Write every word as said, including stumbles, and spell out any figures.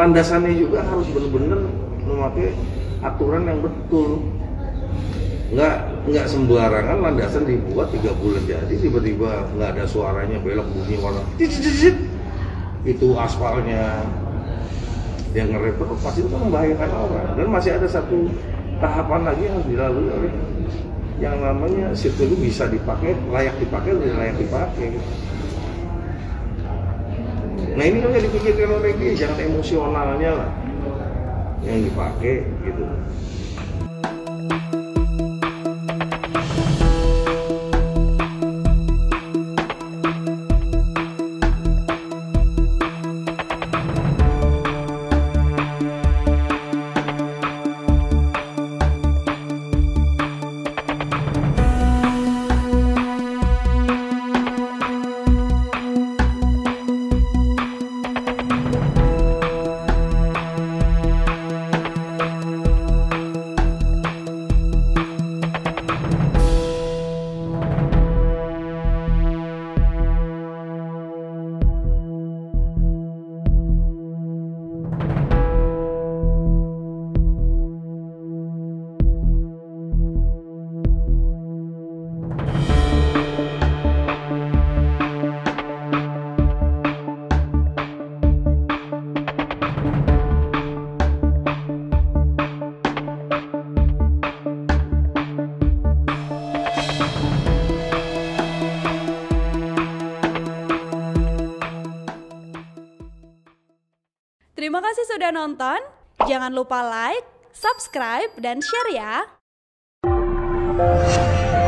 landasannya juga harus benar-benar memakai aturan yang betul. Nggak nggak sembarangan landasan dibuat tiga bulan jadi tiba-tiba nggak ada suaranya belok bunyi warna cicit itu aspalnya yang ngerem terus pasti itu membahayakan orang. Dan masih ada satu tahapan lagi yang harus dilalui oleh yang namanya sirkuit itu bisa dipakai, layak dipakai, udah layak dipakai. Nah ini kan yang dipikirkan oleh dia, jangan emosionalnya lah yang dipakai gitu. Terima kasih sudah nonton. Jangan lupa like, subscribe, dan share ya.